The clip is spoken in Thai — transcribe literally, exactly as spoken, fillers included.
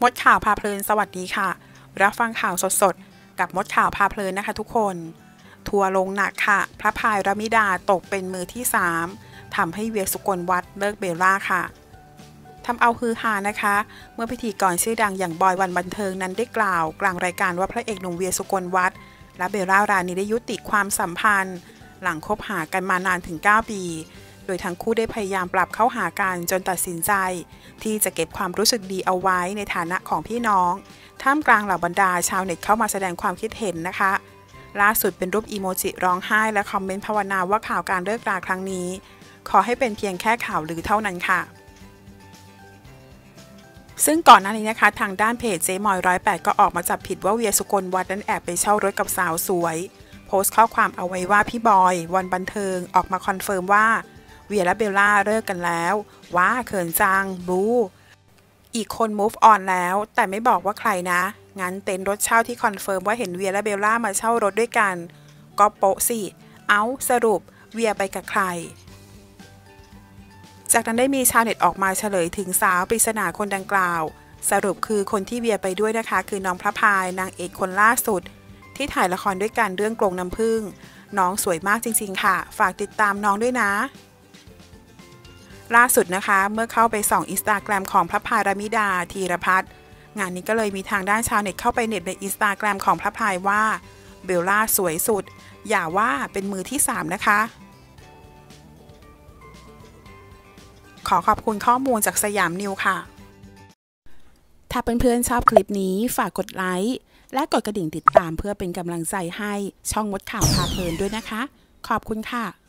มดข่าวพาเพลินสวัสดีค่ะรับฟังข่าวสดๆกับมดข่าวพาเพลินนะคะทุกคนทัวร์ลงหนักค่ะพระพายรามิดาตกเป็นมือที่สามทำให้เวียสุกลวัฒน์เลิกเบลล่าค่ะทำเอาฮือฮานะคะเมื่อพิธีกรชื่อดังอย่างบอยวันบันเทิงนั้นได้กล่าวกลางรายการว่าพระเอกหนุ่มเวียสุกลวัฒน์และเบลล่ารานีได้ยุติความสัมพันธ์หลังคบหากันมานานถึงเก้าปีโดยทั้งคู่ได้พยายามปรับเข้าหากันจนตัดสินใจที่จะเก็บความรู้สึกดีเอาไว้ในฐานะของพี่น้องท่ามกลางเหล่าบรรดาชาวเน็ตเข้ามาแสดงความคิดเห็นนะคะล่าสุดเป็นรูปอีโมจิร้องไห้และคอมเมนต์ภาวนาว่าข่าวการเลิกราครั้งนี้ขอให้เป็นเพียงแค่ข่าวลือเท่านั้นค่ะซึ่งก่อนหน้านี้นะคะทางด้านเพจเจ๊มอยร้อยแปดก็ออกมาจับผิดว่าเวียสุกลวัฒน์นั้นแอบไปเช่ารถกับสาวสวยโพสต์ข้อความเอาไว้ว่าพี่บอยวันบันเทิงออกมาคอนเฟิร์มว่าเวียและเบลล่าเลิกกันแล้วว้าเขินจังบูอีกคน move on แล้วแต่ไม่บอกว่าใครนะงั้นเต็นท์รถเช่าที่คอนเฟิร์มว่าเห็นเวียและเบลล่ามาเช่ารถด้วยกันก็โป๊ะสิเอ้าสรุปเวียไปกับใครจากนั้นได้มีชาวเน็ตออกมาเฉลยถึงสาวปริศนาคนดังกล่าวสรุปคือคนที่เวียไปด้วยนะคะคือน้องพระพายนางเอกคนล่าสุดที่ถ่ายละครด้วยกันเรื่องกรงน้ำผึ้งน้องสวยมากจริงๆค่ะฝากติดตามน้องด้วยนะล่าสุดนะคะเมื่อเข้าไปส่องอินสตาแกรมของพระพายรามิดาธีรพัฒน์งานนี้ก็เลยมีทางด้านชาวเน็ตเข้าไปเน็ตในอินสตาแกรมของพระพายว่าเบลล่าสวยสุดอย่าว่าเป็นมือที่สามนะคะขอขอบคุณข้อมูลจากสยามนิวค่ะถ้าเพื่อนๆชอบคลิปนี้ฝากกดไลค์และกดกระดิ่งติดตามเพื่อเป็นกำลังใจให้ช่องมดข่าวพาเพลินด้วยนะคะขอบคุณค่ะ